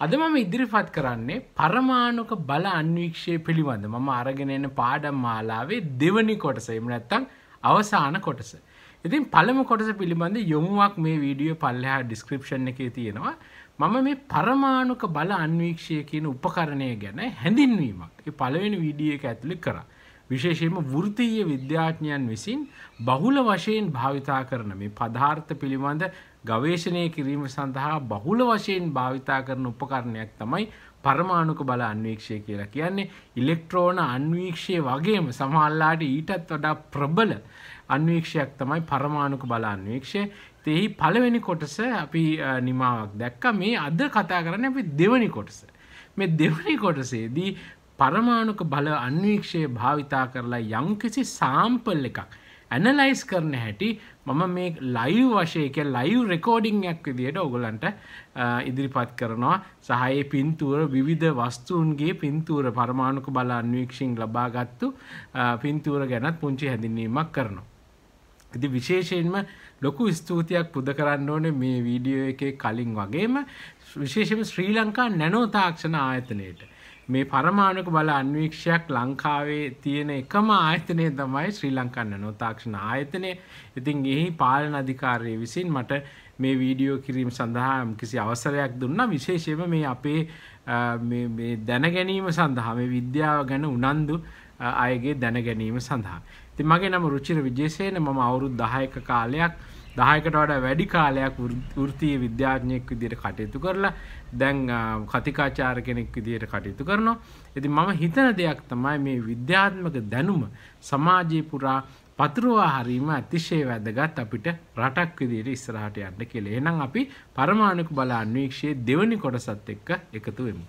අද මම ඉදිරිපත් කරන්නේ පරමාණුක බල අන්වීක්ෂය පිළිබඳ මම අරගෙන එන පාඩම් මාලාවේ දෙවනි කොටස. එහෙම නැත්නම් අවසාන කොටස. ඉතින් පළමු කොටස පිළිබඳ යොමුවක් මේ වීඩියෝ පල්ලෙහා ඩිස්ක්‍රිප්ෂන් එකේ තියෙනවා. මම මේ පරමාණුක බල අන්වීක්ෂය කියන උපකරණය ගැන හැඳින්වීමක් ඒ පළවෙනි වීඩියෝ එක ඇතුලේ කරා. විශේෂයෙන්ම වෘත්තීය විද්‍යාඥයන් විසින් බහුල වශයෙන් භාවිතා කරන මේ පදාර්ථ පිළිබඳ ගවේෂණය කිරීම සඳහා බහුල වශයෙන් භාවිතා කරන උපකරණයක් තමයි පරමාණුක බල අන්වීක්ෂය කියලා කියන්නේ. ඉලෙක්ට්‍රෝන අන්වීක්ෂය වගේම සමහරවිට ඊටත් වඩා ප්‍රබල අන්වීක්ෂයක් තමයි පරමාණුක බල අන්වීක්ෂය. එහි පළවෙනි කොටස අපි නිමාවක් දැක්කා. මේ අද කතා කරන්නේ අපි දෙවෙනි කොටස. මේ දෙවෙනි කොටසේදී පරමාණුක බල අන්වීක්ෂය භාවිතා කරලා යම්කිසි සාම්පල් එකක් ඇනලයිස් කරන හැටි මම මේ ලයිව් වශයෙන් කියන්නේ ලයිව් රෙකෝඩින් එකක් විදියට ඔයගලන්ට ඉදිරිපත් කරනවා. සහ ඒ පින්තූර විවිධ වස්තුන්ගේ පින්තූර පරමාණුක බල අන්වීක්ෂයෙන් ලබාගත්තු පින්තූර ගැනත් පුංචි හැඳින්වීමක් කරනවා. ඉතින් විශේෂයෙන්ම ලොකු ස්තුතියක් පුද කරන්න ඕනේ මේ වීඩියෝ එකේ කලින් වගේම විශේෂයෙන්ම ශ්‍රී ලංකා නැනෝ තාක්ෂණ ආයතනයේට. මේ පරමාණුක බල අන්වීක්ෂයක් ලංකාවේ තියෙන එකම ආයතනය තමයි ශ්‍රී ලංකා නැනෝ තාක්ෂණ ආයතනය. ඉතින් එහි පාලන අධිකාරිය විසින් මට මේ වීඩියෝ කිරීම සඳහා කිසි අවසරයක් දුන්නා. විශේෂයෙන්ම මේ අපේ මේ දැන ගැනීම සඳහා මේ විද්‍යාව ගැන උනන්දු අයගේ දැන ගැනීම සඳහා. ඉතින් මගේ නම රුචිර විජේසේන. මම අවුරුදු 10ක කාලයක් 10කට වඩා වැඩි කාලයක් වෘත්තීය විද්‍යාඥයෙක් විදිහට කටයුතු කරලා දැන් කතිකාචාර්ය කෙනෙක් විදිහට කටයුතු කරනවා. ඉතින් මම හිතන දෙයක් තමයි මේ විද්‍යාත්මක දැනුම සමාජයේ පුරා පතුරවා හරීම අතිශය වැදගත් අපිට රටක් විදිහට ඉස්සරහට යන්න කියලා. එහෙනම් අපි පරමාණුක බල අන්වීක්ෂයේ දෙවෙනි කොටසත් එක්ක එකතු වෙමු.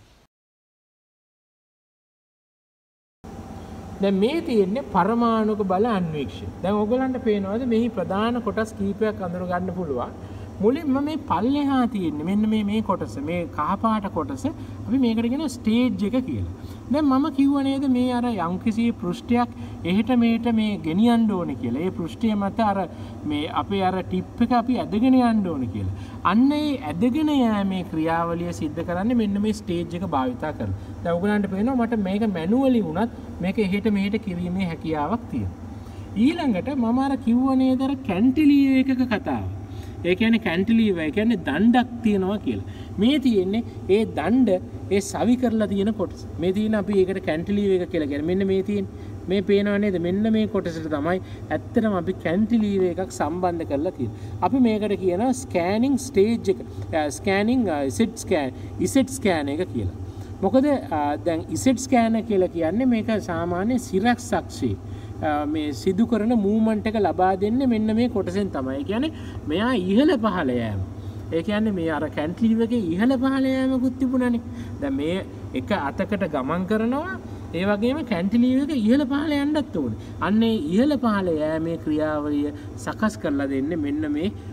දැන් මේ තියෙන්නේ පරමාණුක බල අන්වීක්ෂය. දැන් ඔයගලන්ට පේනවාද මෙහි ප්‍රධාන කොටස් කීපයක් අඳුර ගන්න පුළුවන්. මුලින්ම මේ පල්ලෙහා තියෙන්නේ මෙන්න මේ කොටස, මේ කහපාට කොටස අපි මේකට කියනවා ස්ටේජ් එක කියලා. දැන් මම කිව්ව නේද මේ අර යම්කිසි පෘෂ්ඨයක් එහෙට මෙහෙට මේ ගෙනියන්න ඕනේ කියලා. ඒ පෘෂ්ඨය මත අර මේ අපේ අර ටිප් එක අපි ඇදගෙන යන්න ඕනේ කියලා. අන්න ඒ ඇදගෙන යෑමේ ක්‍රියාවලිය සිද්ධ කරන්නේ මෙන්න මේ ස්ටේජ් එක භාවිතා කරලා. දැන් ඔයගලන්ට පේනවා මට මේක මැනුවලි වුණත් මේක එහෙට මෙහෙට කිරීමේ හැකියාවක් තියෙනවා. ඊළඟට මම අර කිව්ව නේද අර කැන්ටිලීවර් එකක කතාව. ඒ කියන්නේ කැන්ටිලීවර් ඒ කියන්නේ දණ්ඩක් තියනවා කියලා. මේ තියෙන්නේ ඒ දණ්ඩ ඒ සවි කරලා තියෙන කොටස. මේ තියෙන අපි ඒකට කැන්ටිලීවර් එක කියලා කියන්නේ. මෙන්න මේ තියෙන්නේ. මේ පේනව නේද? මෙන්න මේ කොටසට තමයි ඇත්තටම අපි කැන්ටිලීවර් එකක් සම්බන්ධ කරලා තියෙන්නේ. අපි මේකට කියනවා ස්කෑනින් ස්ටේජ් එක. ස්කෑනින් ඉසෙට් ස්කෑන් එක කියලා. මොකද දැන් ඉසෙට් ස්කෑනර් කියලා කියන්නේ මේක සාමාන්‍ය සිරක් සක්ෂි මේ සිදු කරන මූවමන්ට් එක ලබා දෙන්නේ මෙන්න මේ කොටසෙන් තමයි. ඒ කියන්නේ මෙයා ඉහළ පහළ යෑම. ඒ කියන්නේ මේ අර කැන්ටිලීවර් එකේ ඉහළ පහළ යෑමකුත් තිබුණානේ. දැන් මේ එක අතකට ගමන් කරනවා ඒ වගේම කැන්ටිලීවර් එක ඉහළ පහළ යන්නත් ඕනේ. අන්න ඒ ඉහළ පහළ යෑමේ ක්‍රියාවලිය සකස් කරලා දෙන්නේ මෙන්න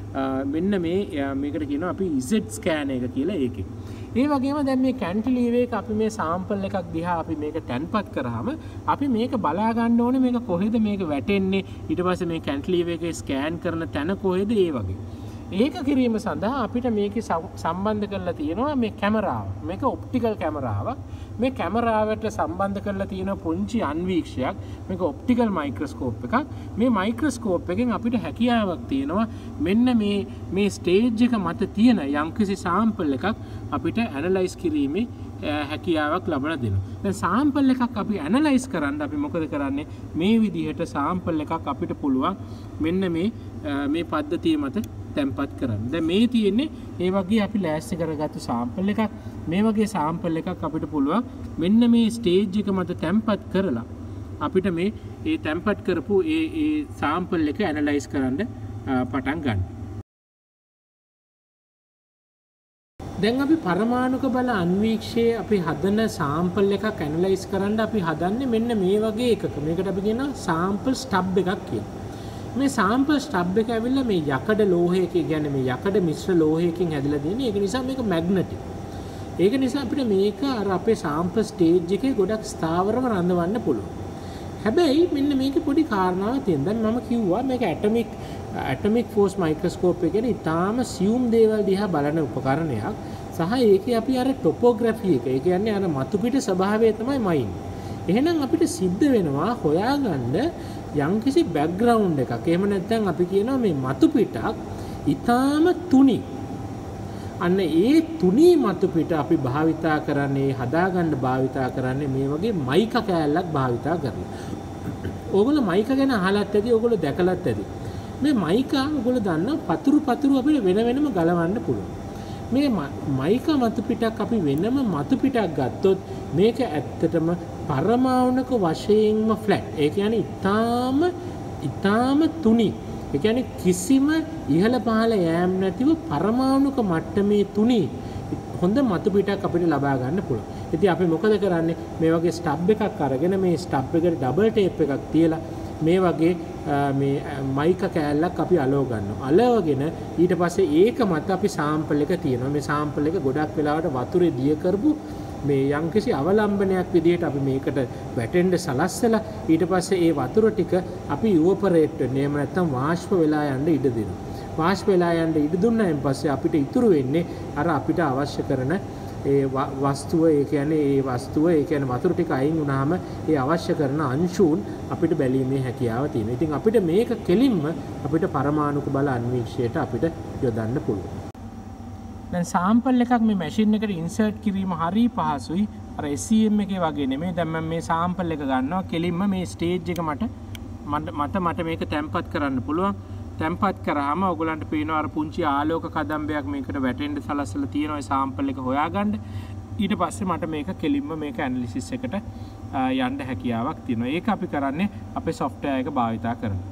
මේකට කියනවා අපි Z ස්කෑන් එක කියලා ඒකේ. ඒ වගේම දැන් මේ කැන්ටිලීවර් එක අපි මේ සාම්පල් එකක් දිහා අපි මේක තැන්පත් කරාම අපි මේක බලා ගන්න ඕනේ මේක කොහෙද මේක වැටෙන්නේ ඊට පස්සේ මේ කැන්ටිලීවර් එකේ ස්කෑන් කරන තැන කොහෙද ඒ වගේ. ඒක කිරීම සඳහා අපිට මේකේ සම්බන්ධ කරලා තියෙනවා මේ කැමරාව. මේක ඔප්ටිකල් කැමරාවක්. මේ කැමරාවට සම්බන්ධ කරලා තියෙන පුංචි අන්වීක්ෂයක්. මේක ඔප්ටිකල් මයික්‍රොස්කෝප් එකක්. මේ මයික්‍රොස්කෝප් එකෙන් අපිට හැකියාවක් තියෙනවා මෙන්න මේ ස්ටේජ් එක මත තියෙන යම්කිසි සාම්පල් එකක් අපිට ඇනලයිස් කිරීමේ හැකියාවක් ලබා දෙනවා. දැන් සාම්පල් එකක් අපි ඇනලයිස් කරන්න අපි මොකද කරන්නේ? මේ විදිහට සාම්පල් එකක් අපිට පුළුවන් මෙන්න මේ පද්ධතිය මත තැන්පත් කරන්න. දැන් මේ තියෙන්නේ ඒ වගේ අපි ලෑස්ති කරගත්තු සාම්පල් එකක්. මේ වගේ සාම්පල් එකක් අපිට පුළුවන් මෙන්න මේ ස්ටේජ් එක මත තැන්පත් කරලා අපිට මේ තැන්පත් කරපු ඒ සාම්පල් එක ඇනලයිස් කරන්න පටන් ගන්න. දැන් අපි පරමාණුක බල අන්වීක්ෂයේ අපි හදන සාම්පල් එකක් ඇනලයිස් කරන්න අපි හදන්නේ මෙන්න මේ වගේ එකක. මේකට අපි කියනවා සාම්පල් ස්ටබ් එකක් කියලා. මේ සාම්පල් ස්ටබ් එක ඇවිල්ලා මේ යකඩ ලෝහයකින් කියන්නේ මේ යකඩ මිශ්‍ර ලෝහයකින් හැදලා තියෙන්නේ. ඒක නිසා මේක මැග්නටික්. ඒක නිසා අපිට මේක අර අපේ සාම්පල් ස්ටේජ් එකේ ගොඩක් ස්ථාවරව රඳවන්න පුළුවන්. හැබැයි මෙන්න මේකේ පොඩි කාරණාවක් තියෙනවා. දැන් මම කිව්වා මේක Atomic Force Microscope එකේ ඉතාලම සියුම් දේවල් දිහා බලන උපකරණයක්. සහ ඒකේ අපි අර ටොපෝග්‍රැෆි එක, ඒ කියන්නේ අර මතු පිට ස්වභාවය තමයි මයින්නේ. එහෙනම් අපිට සිද්ධ වෙනවා හොයාගන්න යම්කිසි බෑග්ග්‍රවුන්ඩ් එකක්. එහෙම නැත්නම් අපි කියනවා මේ මතු පිටක් ඊටාම තුනි. අන්න ඒ තුනී මතු පිට අපි භාවිතා කරන්නේ, හදාගන්න භාවිතා කරන්නේ මේ වගේ මයික කෑල්ලක් භාවිතා කරලා. ඕගොල්ලෝ මයික ගැන අහලත් ඇති, ඕගොල්ලෝ දැකලත් ඇති. මේ මයිකා ඕගොල්ලෝ දන්නවා පතුරු අපිට වෙන වෙනම ගලවන්න පුළුවන්. මේ මයික මතු පිටක් අපි වෙනම මතු පිටක් ගත්තොත් මේක ඇත්තටම පරමාණුක වශයෙන්ම ෆ්ලැට්. ඒ කියන්නේ ඊටාම තුනි. ඒ කියන්නේ කිසිම ඉහළ පහළ යෑම් නැතිව පරමාණුක මට්ටමේ තුනි හොඳ මතු පිටක් අපිට ලබා ගන්න පුළුවන්. ඉතින් අපි මොකද කරන්නේ? මේ වගේ ස්ටබ් එකක් අරගෙන මේ ස්ටබ් එකට ඩබල් ටේප් එකක් තියලා මේ වගේ මේ මයික කෑල්ලක් අපි අලව ගන්නවා. අලවගෙන ඊට පස්සේ ඒක මත අපි සාම්පල් එක තියෙනවා. මේ සාම්පල් එක ගොඩක් වෙලාවට වතුරේ දිය කරපු මේ යම්කිසි අවලම්බනයක් විදිහට අපි මේකට වැටෙන්න සලස්සලා ඊට පස්සේ ඒ වතුර ටික අපි ඉවොපරේට් වෙන්නේ. එහෙම නැත්නම් වාෂ්ප වෙලා යන්න ඉඩ දෙනවා. වාෂ්ප වෙලා යන්න ඉඩ දුන්නායින් පස්සේ අපිට ඉතුරු වෙන්නේ අර අපිට අවශ්‍ය කරන ඒ වස්තුව. ඒ කියන්නේ වතුර ටික අයින් වුණාම ඒ අවශ්‍ය කරන අංශුන් අපිට බැලීමේ හැකියාව තියෙනවා. ඉතින් අපිට මේක කෙලින්ම අපිට පරමාණුක බල අන්වීක්ෂයට අපිට යොදන්න පුළුවන්. දැන් සාම්පල් එකක් මේ මැෂින් එකට ඉන්සර්ට් කිරීම හරි පහසුයි. අර SEM එකේ වගේ නෙමෙයි. දැන් මම මේ සාම්පල් එක ගන්නවා. කෙලින්ම මේ ස්ටේජ් එක මට මේක තැම්පත් කරන්න පුළුවන්. තැම්පත් කරාම ඔයගලන්ට පේනවා අර පුංචි ආලෝක කදම්බයක් මේකට වැටෙන්න සලස්සලා තියෙනවා ඒ සාම්පල් එක හොයාගන්න. ඊට පස්සේ මට මේක කෙලින්ම මේක ඇනලිසිස් එකට යන්න හැකියාවක් තියෙනවා. ඒක අපි කරන්නේ අපේ software එක භාවිතා කරනවා.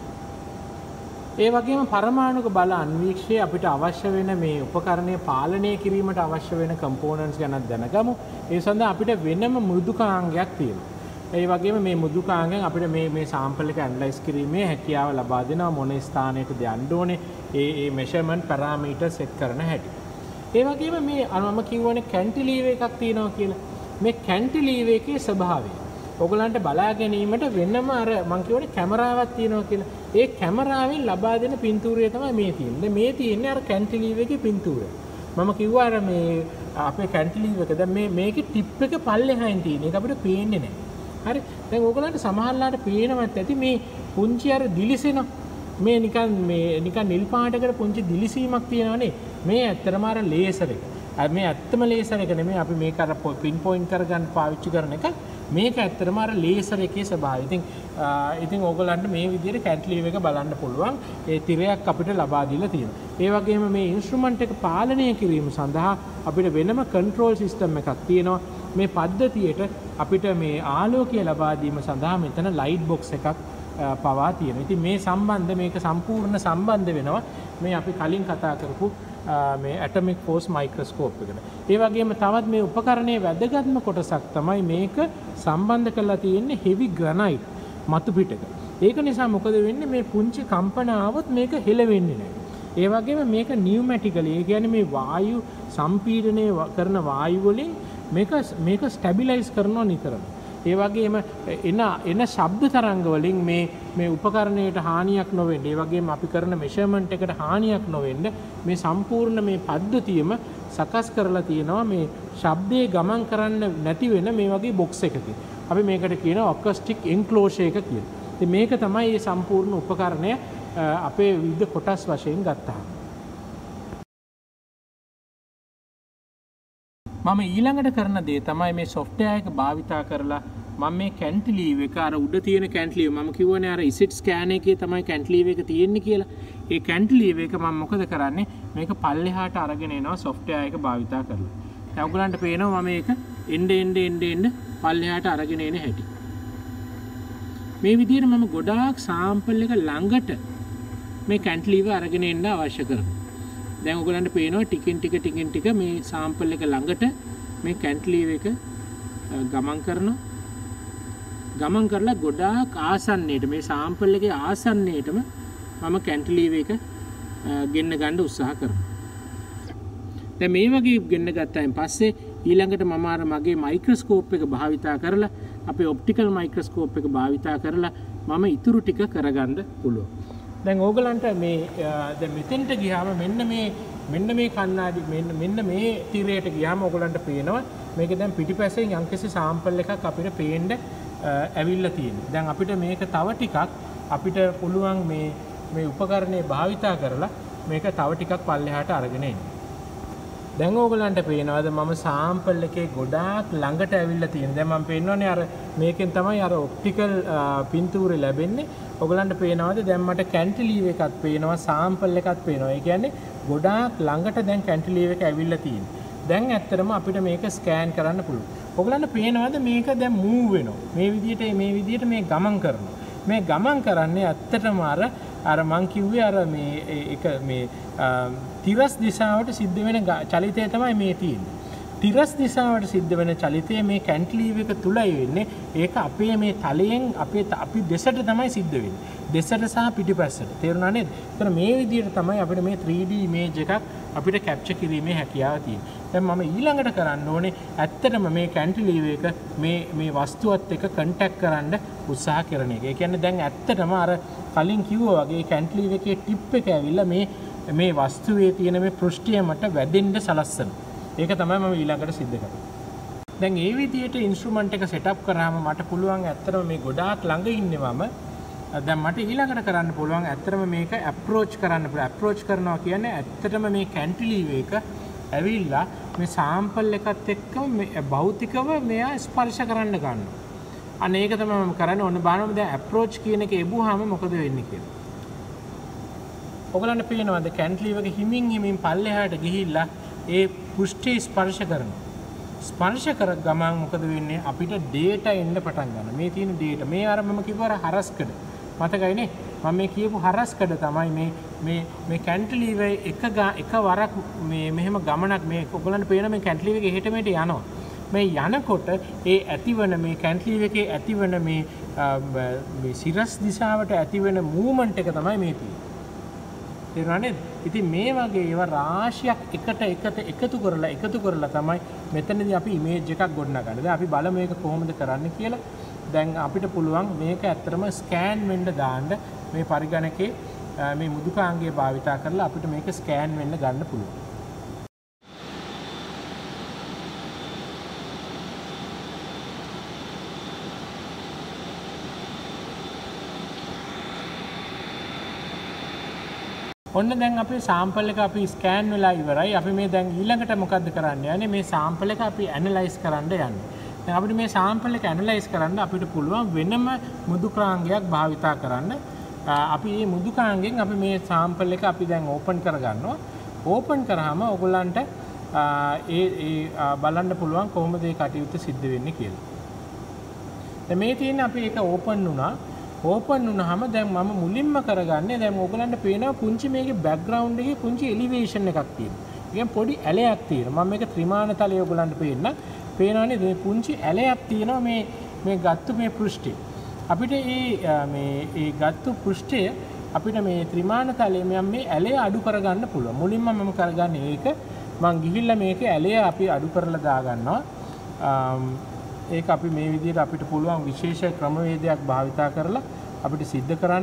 ඒ වගේම පරමාණුක බල අන්වීක්ෂය අපිට අවශ්‍ය වෙන මේ උපකරණය පාලනය කිරීමට අවශ්‍ය වෙන components ගැන දැනගමු. ඒ සඳහා අපිට වෙනම මෘදුකාංගයක් තියෙනවා. ඒ වගේම මේ මෘදුකාංගයෙන් අපිට මේ සාම්පල් එක ඇනලයිස් කිරීමේ හැකියාව ලබා දෙනවා. මොන ස්ථානයකද යන්න ඕනේ, ඒ මෙෂර්මන්ට් පැරාමීටර් සෙට් කරන හැටි. ඒ වගේම මේ මම කියවනේ කැන්ටිලීවර් එකක් තියෙනවා කියලා. මේ කැන්ටිලීවර් එකේ ස්වභාවය ඔයගලන්ට බලා ගැනීමට වෙනම අර මම කියවනේ කැමරාවක් තියෙනවා කියලා. ඒ කැමරාවෙන් ලබා දෙන පින්තූරය තමයි මේ තියෙන්නේ. මේ තියෙන්නේ අර කැන්ටිලීවර් එකේ පින්තූරය. මම කිව්වා අර මේ අපේ කැන්ටිලීවර් එක දැන් මේකේ ටිප් එක පල්ලෙහායින් තියෙන. ඒක අපිට පේන්නේ නැහැ. හරි. දැන් ඕගලන්ට සමහරලාට පේනවත් ඇති මේ පුංචි අර දිලිසෙන මේ නිකන් නිල් පාටකට පුංචි දිලිසීමක් තියෙනවනේ. මේ ඇත්තටම අර ලේසර් එක. මේ ඇත්තම ලේසර් එක නෙමෙයි අපි මේක අර පින් පොයින්ට් කරගන්න පාවිච්චි කරන එක. මේක ඇත්තටම අර ලේසර් එකේ ස්වභාවය. ඉතින් ඕගලන්ට මේ විදිහට කැන්ටිලීවර් එක බලන්න පුළුවන්. ඒ තිරයක් අපිට ලබා දීලා තියෙනවා. ඒ වගේම මේ ඉන්ස්ට්‍රුමන්ට් එක පාලනය කිරීම සඳහා අපිට වෙනම කන්ට්‍රෝල් සිස්ටම් එකක් තියෙනවා. මේ පද්ධතියට අපිට මේ ආලෝකය ලබා දීම සඳහා මෙතන ලයිට් බොක්ස් එකක් පවා තියෙනවා. ඉතින් මේක සම්පූර්ණ සම්බන්ධ වෙනවා මේ අපි කලින් කතා කරපු මේ Atomic Force Microscope එකට. ඒ වගේම තවත් මේ උපකරණයේ වැදගත්ම කොටසක් තමයි මේක සම්බන්ධ කරලා තියෙන්නේ heavy granite මතු පිටක. ඒක නිසා මොකද වෙන්නේ මේ පුංචි කම්පන ආවොත් මේක හෙලවෙන්නේ නැහැ. ඒ වගේම මේක නියුමැටිකලි, ඒ කියන්නේ මේ වායු සම්පීඩනය කරන වායු වලින් මේක ස්ටැබිලයිස් කරනවා නිතරම. ඒ වගේම එන ශබ්ද තරංග වලින් මේ උපකරණයට හානියක් නොවෙන්න, ඒ වගේම අපි කරන මෙෂර්මන්ට් එකට හානියක් නොවෙන්න මේ සම්පූර්ණ මේ පද්ධතියම සකස් කරලා තියෙනවා මේ ශබ්දේ ගමන් කරන්න නැති වෙන මේ වගේ බොක්ස් එකකින්. අපි මේකට කියනවා අකස්ටික් එන්ක්ලෝෂර් එක කියලා. ඉතින් මේක තමයි මේ සම්පූර්ණ උපකරණය අපේ විවිධ කොටස් වශයෙන් ගත්තා. මම ඊළඟට කරන දේ තමයි මේ software එක භාවිතා කරලා මම මේ කැන්ටිලීවර් එක අර උඩ තියෙන කැන්ටිලීවර් මම කියවනේ අර ඉසිට් ස්කෑන් එකේ තමයි කැන්ටිලීවර් එක තියෙන්නේ කියලා. ඒ කැන්ටිලීවර් එක මම මොකද කරන්නේ මේක පල්ලෙහාට අරගෙන එනවා software එක භාවිතා කරලා. දැන් ඔයගලන්ට පේනවා මම මේක එන්න පල්ලෙහාට අරගෙන එන හැටි. මේ විදිහට මම ගොඩාක් සාම්පල් එක ළඟට මේ කැන්ටිලීවර් අරගෙන එන්න අවශ්‍ය කරනවා. දැන් ඔයගලන්ට පේනවා ටිකින් ටික මේ සාම්පල් එක ළඟට මේ කැන්ටිලීවර් එක ගමන් කරලා ගොඩාක් ආසන්නයට මේ සාම්පල් එකේ ආසන්නයටම මම කැන්ටිලීවර් එක ගෙන්න ගන්න උත්සාහ කරනවා. දැන් මේ වගේ ගෙන්න ගත්තායින් පස්සේ ඊළඟට මම අර මගේ මයික්‍රොස්කෝප් එක භාවිතා කරලා අපේ ඔප්ටිකල් මයික්‍රොස්කෝප් එක භාවිතා කරලා මම ඉතුරු ටික කරගන්න පුළුවන්. දැන් ඕගලන්ට මේ දැන් මෙතෙන්ට ගියාම මෙන්න මෙන්න මේ කණ්ණාඩි මෙන්න මේ තිරයට ගියාම ඔයගලන්ට පේනවා මේක දැන් පිටිපස්සෙන් යම්කිසි සාම්පල් එකක් අපිට පේන්න ඇවිල්ලා තියෙනවා. දැන් අපිට මේක තව ටිකක් අපිට පුළුවන් මේ උපකරණය භාවිතා කරලා මේක තව ටිකක් පල්ලෙහාට අරගෙන එන්න. දැන් ඕගලන්ට පේනවාද මම සාම්පල් එකේ ගොඩාක් ළඟට ඇවිල්ලා තියෙනවා. දැන් මම පෙන්නන්නේ අර මේකෙන් තමයි අර ඔප්ටිකල් පින්තූරේ ලැබෙන්නේ. ඔයගලන්ට පේනවාද දැන් මට කැන්ටිලීව් එකක් පේනවා සාම්පල් එකක් පේනවා. ඒ කියන්නේ ගොඩාක් ළඟට දැන් කැන්ටිලීව් එක ඇවිල්ලා තියෙනවා. දැන් ඇත්තටම අපිට මේක ස්කෑන් කරන්න පුළුවන්. ඔයගලන්ට පේනවාද මේක දැන් මූව් වෙනවා. මේ විදිහට මේ ගමන් කරනවා. මේ ගමන් කරන්නේ ඇත්තටම අර මං කිව්වේ අර මේ තිරස් දිශාවට සිද්ධ වෙන චලිතය තමයි මේ තියෙන්නේ. තිරස් දිශාවට සිද්ධ වෙන චලිතය මේ කැන්ටිලීව් එක තුලයි වෙන්නේ. ඒක අපේ මේ තලයෙන් අපි දෙසට තමයි සිද්ධ වෙන්නේ. දෙසට සහ පිටිපස්සට. තේරුණා නේද? ඒතර මේ විදිහට තමයි අපිට මේ 3D ඉමේජ් එකක් අපිට කැප්චර් කිරීමේ හැකියාව තියෙන්නේ. දැන් මම ඊළඟට කරන්න ඕනේ ඇත්තටම මේ කැන්ටිලීව් එක මේ වස්තුවත් එක්ක කන්ටැක්ට් කරන්න උත්සාහ කරන එක. ඒ කියන්නේ දැන් ඇත්තටම අර කලින් කිව්වා වගේ කැන්ටිලීව් එකේ ටිප් එක ඇවිල්ලා මේ වස්තුවේ තියෙන මේ පෘෂ්ඨිය මට වැදෙන්න සලස්සන. ඒක තමයි මම ඊළඟට සිද්ධ කරන්නේ. දැන් මේ විදිහට ඉන්ස්ට්‍රුමන්ට් එක සෙටප් කරාම මට පුළුවන් ඇත්තටම මේ ගොඩාක් ළඟ ඉන්නවම දැන් මට ඊළඟට කරන්න පුළුවන් ඇත්තටම මේක අප්‍රෝච් කරන්න පුළුවන්. අප්‍රෝච් කරනවා කියන්නේ ඇත්තටම මේ කැන්ටිලීව් එක ඇවිල්ලා මේ සාම්පල් එකත් එක්ක භෞතිකව මෙයා ස්පර්ශ කරන්න ගන්නවා. අනේ ඒක තමයි මම කරන්නේ. ඔන්න බලන්න දැන් අප්‍රෝච් කියන එක එබුවාම මොකද වෙන්නේ කියලා. ඔයගලන්ට පේනවද කැන්ටිලීව් එක හිමින් පල්ලෙහාට ගිහිල්ලා ඒ පෘෂ්ඨය ස්පර්ශ කරනවා. ස්පර්ශ කර ගමන් මොකද වෙන්නේ? අපිට data එන්න පටන් ගන්නවා. මේ තියෙන data. මේ අර මම කිව්වා හරස්කඩ. මතකයිනේ? මම මේ කියපු හරස්කඩ තමයි මේ කැන්ටිලීව් එක වරක් මෙහෙම ගමනක් මේ ඔයගලන්ට පේන මේ කැන්ටිලීව් එක එහෙට මෙහෙට යනවා. මේ යනකොට ඒ ඇතිවන මේ කැන්ටිලීව් එකේ ඇතිවන මේ සිරස් දිශාවට ඇතිවන මූවමන්ට් එක තමයි මේ තියෙන්නේ. තේරුණා නේද? ඉතින් මේ වගේ ඒවා රාශියක් එකතු කරලා තමයි මෙතනදී අපි ඉමේජ් එකක් ගොඩනගන්නේ. දැන් අපි බලමු මේක කොහොමද කරන්නේ කියලා. දැන් අපිට පුළුවන් මේක ඇත්තටම ස්කෑන් වෙන්න දාන්න මේ පරිගණකේ මේ මුදුකාංගය භාවිතා කරලා අපිට මේක ස්කෑන් වෙන්න ගන්න පුළුවන්. ඔන්න දැන් අපේ සාම්පල් එක අපි ස්කෑන් වෙලා ඉවරයි. අපි මේ දැන් ඊළඟට මොකද්ද කරන්න යන්නේ? මේ සාම්පල් එක අපි ඇනලයිස් කරන්න යන්නේ. දැන් අපිට මේ සාම්පල් එක ඇනලයිස් කරන්න අපිට පුළුවන් වෙනම මුදුකාංගයක් භාවිතා කරන්න. අපි මේ මුදුකාංගෙන් අපි මේ සාම්පල් එක අපි දැන් ඕපන් කරගන්නවා. ඕපන් කරාම ඔයගොල්ලන්ට බලන්න පුළුවන් කොහොමද මේ කටයුත්ත සිද්ධ වෙන්නේ කියලා. දැන් මේ තියෙන අපි ඒක ඕපන් වුණා. ඕපන් වුණාම දැන් මම මුලින්ම කරගන්නේ දැන් ඕගලන්ට පේනවා පුංචි මේකේ බෑග්ග්‍රවුන්ඩ් එකේ පුංචි එලිවේෂන් එකක් තියෙනවා. ඒ පොඩි ඇලයක් තියෙනවා. මම මේක ත්‍රිමාන තලයේ ඕගලන්ට පේනවනේ මේ පුංචි ඇලයක් තියෙනවා මේ ගත්තු මේ පෘෂ්ඨය. අපිට මේ ගත්තු පෘෂ්ඨය අපිට මේ ත්‍රිමාන තලයේ මේ ඇලය අඩු කරගන්න පුළුවන්. මුලින්ම මම කරගන්නේ ඒක. මම ගිහිල්ලා මේකේ ඇලය අපි අඩු කරලා දාගන්නවා. ඒක අපි මේ විදිහට අපිට පුළුවන් විශේෂ ක්‍රමවේදයක් භාවිතා කරලා අපිට සිද්ධ කරන්න.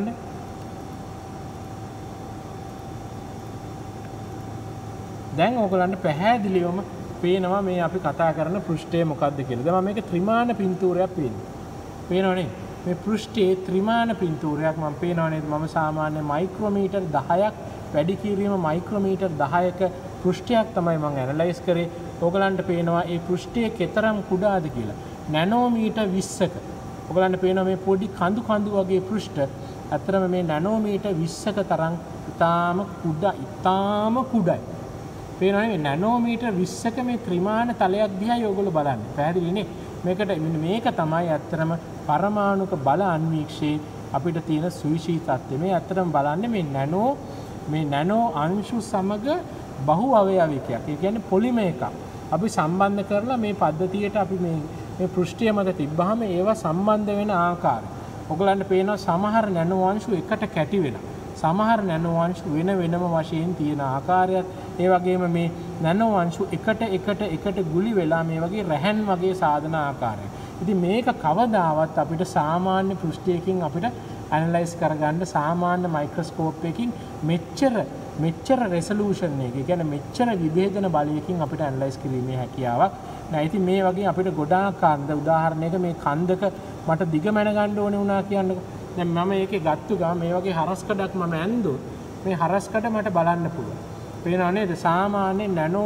දැන් ඕගලන්ට පැහැදිලිවම පේනවා මේ අපි කතා කරන පෘෂ්ඨය මොකක්ද කියලා. දැන් මම මේක ත්‍රිමාන පින්තූරයක් පේනවනේ. මේ පෘෂ්ඨයේ ත්‍රිමාන පින්තූරයක් මම පේනව නේද? මම සාමාන්‍ය මයික්‍රෝමීටර් 10ක් වැඩි කිරීම මයික්‍රෝමීටර් 10ක පෘෂ්ඨයක් තමයි මම ඇනලයිස් කරේ. ඕගලන්ට පේනවා මේ පෘෂ්ඨයේ කෙතරම් කුඩාද කියලා. නැනෝමීටර් 20ක. ඔයගලන්ට පේනවා මේ පොඩි කඳු වගේ පෘෂ්ඨ අතරම මේ නැනෝමීටර් 20ක තරම් ඉතාම කුඩායි. පේනවනේ මේ නැනෝමීටර් 20ක මේ ත්‍රිමාන තලයක් දිහා ඔයගොල්ලෝ බලන්නේ. පැහැදිලිනේ? මේක තමයි අත්‍තරම පරමාණුක බල අන්වීක්ෂයේ අපිට තියෙන සුවිශේෂී තත්ත්වය. මේ අත්‍තරම බලන්නේ මේ නැනෝ අංශු සමග බහු අවයවිකයක්. ඒ කියන්නේ පොලිමර් එකක්. අපි සම්බන්ධ කරලා මේ පද්ධතියට අපි මේ පෘෂ්ඨය මත තිබ්බහම ඒවා සම්බන්ධ වෙන ආකාරය. ඔයගලන්ට පේනවා සමහර නැනෝ අංශු එකට කැටි වෙනවා. සමහර නැනෝ අංශු වෙනම වශයෙන් තියෙන ආකාරයත් ඒ වගේම මේ නැනෝ අංශු එකට ගුලි වෙලා මේ වගේ රැහන් වගේ සාධන ආකාරය. ඉතින් මේක කවදාවත් අපිට සාමාන්‍ය පෘෂ්ඨයකින් අපිට ඇනලයිස් කරගන්න සාමාන්‍ය මයික්‍රොස්කෝප් එකකින් මෙච්චර මෙච්චර රෙසලූෂන් එක. ඒ කියන්නේ මෙච්චර විභේදන බලයකින් අපිට ඇනලයිස් කිරීමේ හැකියාවක් නැහැ. ඉතින් මේ වගේ අපිට ගොඩාක් කන්ද උදාහරණයක මේ කන්දක මට දිග මැන ගන්න ඕනේ වුණා කියන්නකො. දැන් මම ඒකේ ගත්තු ගම මේ වගේ හරස්කඩක් මම ඇන්දොත් මේ හරස්කඩ මට බලන්න පුළුවන්. පේනව නේද? සාමාන්‍ය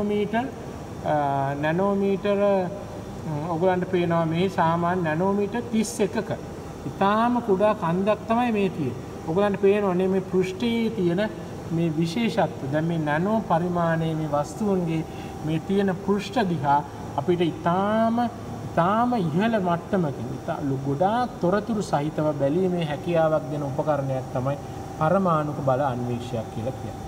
නැනෝමීටර ඔයගලන්ට පේනවා මේ සාමාන්‍ය නැනෝමීටර් 31ක. ඉතාලම කුඩා කන්දක් තමයි මේ තියෙන්නේ. ඔයගලන්ට පේනවනේ මේ පෘෂ්ඨයේ තියෙන මේ විශේෂත්ව. දැන් මේ නැනෝ පරිමාණයේ මේ වස්තුන්ගේ මේ තියෙන පෘෂ්ඨ දිහා අපිට ඉතාම ඉහළ මට්ටමකින් ගොඩාක් තොරතුරු සහිතව බැලීමේ හැකියාවක් දෙන උපකරණයක් තමයි පරමාණුක බල අන්වීක්ෂයක් කියලා කියන්නේ.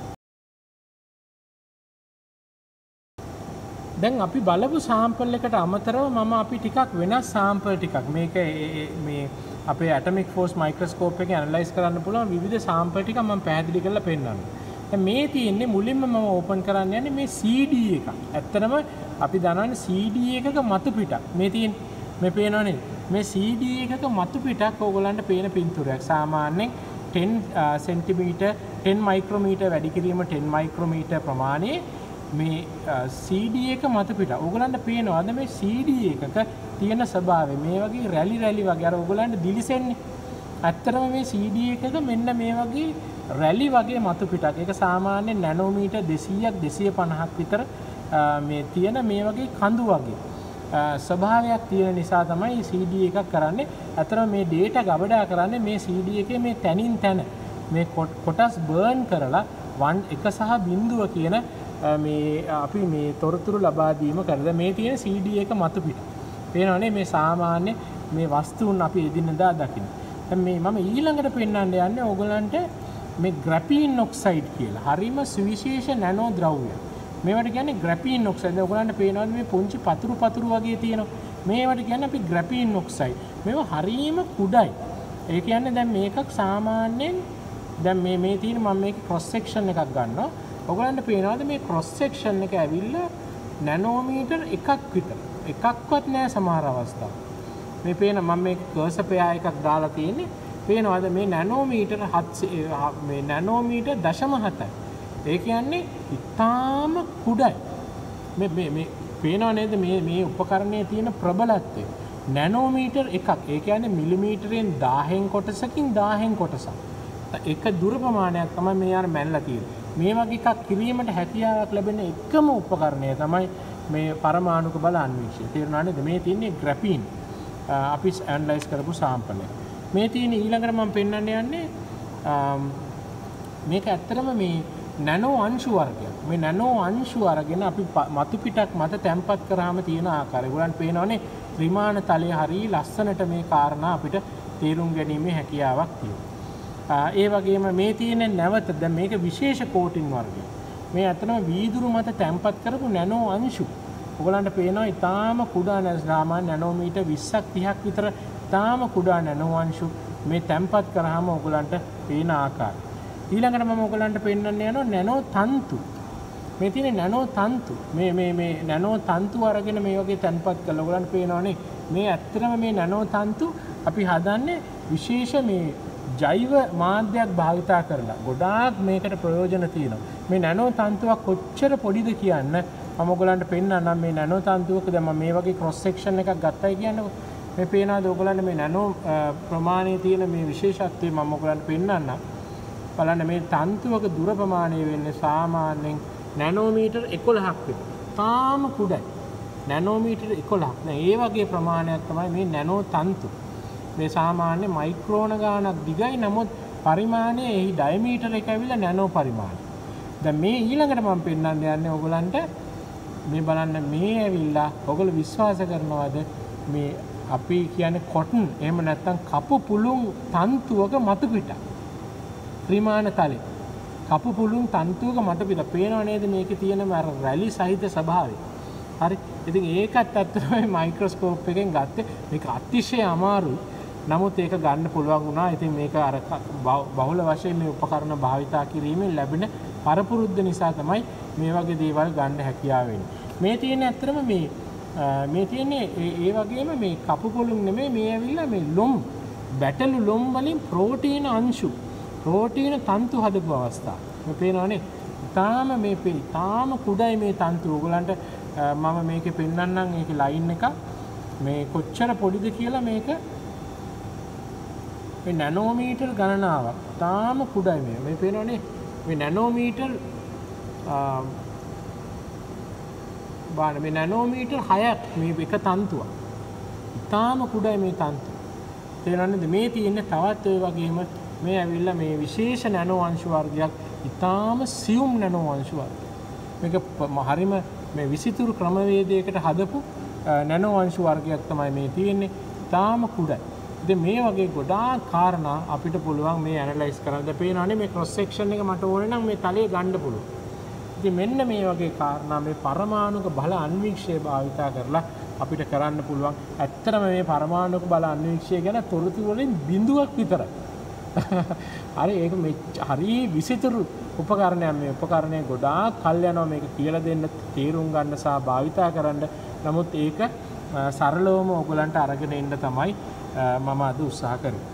දැන් අපි බලපු සාම්පල් එකට අමතරව අපි ටිකක් වෙනස් සාම්පල් ටිකක් මේක මේ අපේ Atomic Force Microscope එකේ ඇනලයිස් කරන්න පුළුවන් විවිධ සාම්පල් ටික මම පැහැදිලි කරලා පෙන්නන්නම්. දැන් මේ තියෙන්නේ මුලින්ම මම ඕපන් කරන්න යන්නේ මේ CD එක. ඇත්තටම අපි දන්නවනේ CD එකක මතු පිටක්. මේ තියෙන්නේ මේ පේනවනේ. මේ CD එකක මතු පිටක් ඕගොල්ලන්ට පේන පින්තූරයක්. සාමාන්‍යයෙන් 10 සෙන්ටිමීටර් 10 මයික්‍රෝමීටර් වැඩි කිරීම 10 මයික්‍රෝමීටර් ප්‍රමාණයේ මේ CD එක මතු පිට. ඕගොල්ලන්ට පේනවාද මේ CD එකක තියෙන ස්වභාවය මේ වගේ රැලි වගේ අර ඕගොල්ලන්ට දිලිසෙන්නේ. ඇත්තටම මේ CD එකක මෙන්න මේ වගේ රැලි වගේ මතු පිටක්. ඒක සාමාන්‍ය නැනෝමීටර් 200ක් 250ක් විතර මේ තියෙන මේ වගේ කඳු වගේ ස්වභාවයක් තියෙන නිසා තමයි CD එකක් කරන්නේ. ඇත්තටම මේ data ගබඩා කරන්නේ මේ CD එකේ මේ තැනින් තැන මේ කොටස් බර්න් කරලා 1 සහ 0 කියන මේ අපි මේ තොරතුරු ලබා දීම කරද මේ තියෙන CD එක මතු පිට. පේනවනේ මේ සාමාන්‍ය මේ වස්තුන් අපි එදිනෙදා දකින්න. දැන් මේ මම ඊළඟට පෙන්වන්න යන්නේ ඕගලන්ට මේ ග්‍රැෆීන් ඔක්සයිඩ් කියලා. හරිම සුවිශේෂ නැනෝ ද්‍රව්‍ය. මේවට කියන්නේ ග්‍රැෆීන් ඔක්සයිඩ්. ඕගලන්ට පේනවද මේ පුංචි පතුරු වගේ තියෙනවා. මේවට කියන්නේ අපි ග්‍රැෆීන් ඔක්සයිඩ්. මේවා හරිම කුඩයි. ඒ කියන්නේ දැන් මේකක් සාමාන්‍යයෙන් දැන් මේ තියෙන මම මේක ක්‍රොස් සෙක්ෂන් එකක් ගන්නවා. ඔයගලන්ට පේනවාද මේ ක්‍රොස් සෙක්ෂන් එක ඇවිල්ලා නැනෝමීටර් 1ක් විතර. එකක්වත් නෑ සමහර අවස්ථා. මේ පේන මම මේ කර්සර් පෙයා එකක් දාලා තියෙන්නේ. පේනවාද මේ නැනෝමීටර් 7 මේ නැනෝමීටර් 0.7. ඒ කියන්නේ ඉතාම කුඩයි. මේ පේනව නේද මේ උපකරණයේ තියෙන ප්‍රබලත්වය. නැනෝමීටර් 1ක්. ඒ කියන්නේ මිලිමීටරෙන් 1000 කොටසකින් 1000 කොටසක්. එක දුර ප්‍රමාණයක් තමයි මේ යාර මැනලා තියෙන්නේ. මේ වගේ එකක් කිරීමට හැකියාවක් ලැබෙන එකම උපකරණය තමයි මේ පරමාණුක බල අන්වීක්ෂය. තේරුණා නේද? මේ තියෙන්නේ ග්‍රැෆීන්. අපි ඇනලයිස් කරපු සාම්පල් එක. මේ තියෙන ඊළඟට මම පෙන්වන්න යන්නේ මේක ඇත්තටම මේ නැනෝ අංශු වර්ගයක්. මේ නැනෝ අංශු අරගෙන අපි මතු පිටක් මත තැම්පත් කරාම තියෙන ආකාරය. ඒගොල්ලන් පේනවනේ ත්‍රිමාන තලයේ හරිය ලස්සනට මේ කාරණා අපිට තේරුම් ගැනීමේ හැකියාවක් තියෙනවා. ඒ වගේම මේ තියෙන නැවත දැන් මේක විශේෂ කෝටින් වර්ගයක්. මේ අතනම වීදුරු මත තැම්පත් කරපු නැනෝ අංශු. ඔයගලන්ට පේනවා ඊටාම කුඩා සාමාන්‍ය නැනෝමීටර් 20ක් 30ක් විතර ඊටාම කුඩා නැනෝ අංශු මේ තැම්පත් කරාම ඔයගලන්ට පේන ආකාරය. ඊළඟට මම ඔයගලන්ට පෙන්වන්න යනවා නැනෝ තන්තු. මේ තියෙන නැනෝ තන්තු. මේ නැනෝ තන්තු අරගෙන මේ වගේ තැම්පත් කරලා ඔයගලන්ට පේනවනේ මේ ඇත්තටම මේ නැනෝ තන්තු අපි හදන්නේ විශේෂ මේ ජෛව මාධ්‍යයක් භාවිතා කරලා ගොඩාක් මේකට ප්‍රයෝජන තියෙනවා. මේ නැනෝ තන්තුවක් කොච්චර පොඩිද කියන්න මම ඔයගලන්ට පෙන්නන්නම්. මේ නැනෝ තන්තුවක දැන් මම මේ වගේ ක්‍රොස් සෙක්ෂන් එකක් ගත්තයි කියන්නකො. මේ පේනවාද ඔයගලන්ට මේ නැනෝ ප්‍රමාණයේ තියෙන මේ විශේෂත්වය මම ඔයගලන්ට පෙන්නන්නම්. බලන්න මේ තන්තුවක දුර ප්‍රමාණය වෙන්නේ සාමාන්‍යයෙන් නැනෝමීටර් 11ක් විතර. තාම කුඩයි. නැනෝමීටර් 11ක්. දැන් ඒ වගේ ප්‍රමාණයක් තමයි මේ නැනෝ තන්තු. මේ සාමාන්‍ය මයික්‍රෝන ගානක් දිගයි. නමුත් පරිමාණය එහි ඩයමීටර් එක ඇවිල්ලා නැනෝ පරිමාණය. දැන් මේ ඊළඟට මම පෙන්නන්න යන්නේ ඔයගලන්ට මේ බලන්න මේ ඇවිල්ලා ඔයගොල්ලෝ විශ්වාස කරනවද මේ අපි කියන්නේ කොටන් එහෙම නැත්නම් කපු පුළුන් තන්තුවක මතු පිට ත්‍රිමාන තලේ කපු පුළුන් තන්තුවක මතු පිට පේනව නේද මේකේ තියෙන අර රැලි සහිත ස්වභාවය. හරි. ඉතින් ඒකත් ඇත්තටම මයික්‍රොස්කෝප් එකෙන් ගත්තේ. මේක අතිශය අමාරුයි. නමුත් ඒක ගන්න පුළුවන් වුණා. ඉතින් මේක අර බහුල වශයෙන් මේ උපකරණ භාවිතා කිරීමෙන් ලැබෙන පරපුරුද්ද නිසා තමයි මේ වගේ දේවල් ගන්න හැකියාව වෙන්නේ. මේ තියෙන ඇත්තටම මේ තියෙන්නේ ඒ වගේම මේ කපු පොළුන් නෙමෙයි මේ ඇවිල්ලා මේ ලොම් බැටළු ලොම් වලින් ප්‍රෝටීන අංශු ප්‍රෝටීන තන්තු හදපු අවස්ථා. මේ පේනවනේ ඉතාම කුඩයි මේ තන්තු. ඔයගලන්ට මම මේකේ පෙන්නන්නම් ඒකේ ලයින් එක මේ කොච්චර පොඩිද කියලා. මේක මේ නැනෝමීටර් ගණනාවක්. ඉතාම කුඩයි මේ පේනවනේ මේ නැනෝමීටර් මේ නැනෝමීටර් 6ක් මේ එක තන්තුවක්. ඉතාම කුඩයි මේ තන්තු. තේරෙනවද? මේ තියෙන්නේ තවත් ඔය වගේම මේ ඇවිල්ලා මේ විශේෂ නැනෝ අංශු වර්ගයක්. ඉතාම සියුම් නැනෝ අංශු වර්ගයක්. මේක හරිම මේ විසිතුරු ක්‍රමවේදයකට හදපු නැනෝ අංශු වර්ගයක් තමයි මේ තියෙන්නේ. ඉතාම කුඩයි. ඉතින් මේ වගේ ගොඩාක් කාරණා අපිට පුළුවන් මේ ඇනලයිස් කරන්න. දැන් පේනවනේ මේ ක්‍රොස් සෙක්ෂන් එක මට ඕනේ නම් මේ තලයේ ගන්න පුළුවන්. ඉතින් මෙන්න මේ වගේ කාරණා මේ පරමාණුක බල අන්වීක්ෂය භාවිතා කරලා අපිට කරන්න පුළුවන්. ඇත්තටම මේ පරමාණුක බල අන්වීක්ෂය ගැන තොරතුරු වලින් බිඳුවක් විතරයි. හරි ඒක හරි විසිතුරු උපකරණයක්. මේ උපකරණය ගොඩාක් කල් යනවා මේක කියලා දෙන්න, තේරුම් ගන්න සහ භාවිතා කරන්න. නමුත් ඒක සරලවම ඔයගලන්ට අරගෙන එන්න තමයි මම අද උත්සාහ කරේ.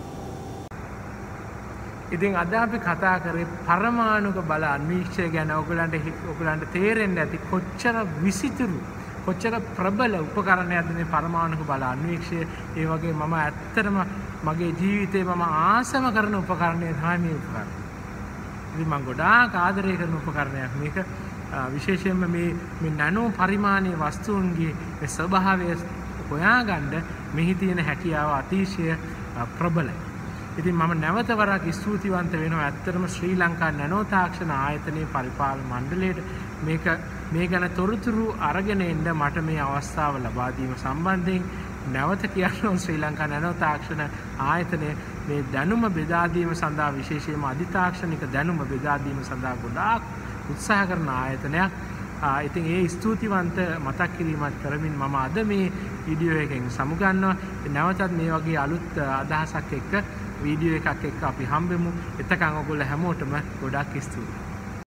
ඉතින් අද අපි කතා කරේ පරමාණුක බල අන්වීක්ෂය ගැන. ඔයගලන්ට තේරෙන්න ඇති කොච්චර විසිතුරු කොච්චර ප්‍රබල උපකරණයක්ද මේ පරමාණුක බල අන්වීක්ෂය. ඒ වගේ මම ඇත්තටම මගේ ජීවිතේ මම ආසම කරන උපකරණය තමයි මේ උපකරණය. ඉතින් මම ගොඩාක් ආදරය කරන උපකරණයක් මේක. විශේෂයෙන්ම මේ නැනෝ පරිමාණයේ වස්තුන්ගේ මේ ස්වභාවය හොයාගන්න මෙහි තියෙන හැකියාව අතිශය ප්‍රබලයි. ඉතින් මම නැවත වරක් ස්තුතිවන්ත වෙනවා ඇත්තටම ශ්‍රී ලංකා නැනෝ තාක්ෂණ ආයතනයේ පරිපාලන මණ්ඩලයට මේ ගැන තොරතුරු අරගෙන එන්න මට මේ අවස්ථාව ලබා දීම සම්බන්ධයෙන් නැවත කියනවා ශ්‍රී ලංකා නැනෝ තාක්ෂණ ආයතනය මේ දැනුම බෙදා දීම සඳහා විශේෂයෙන්ම අධිතාක්ෂණික දැනුම බෙදා දීම සඳහා ගොඩාක් උත්සාහ කරන ආයතනයක්. ඉතින් ඒ ස්තුතිවන්ත මතක් කිරීමක් කරමින් මම අද මේ වීඩියෝ එකෙන් සමුගන්නවා. නැවතත් මේ වගේ අලුත් අදහසක් එක්ක වීඩියෝ එකක් එක්ක අපි හම්බෙමු. එතකන් ඔයගොල්ලෝ හැමෝටම ගොඩාක් ස්තුතියි.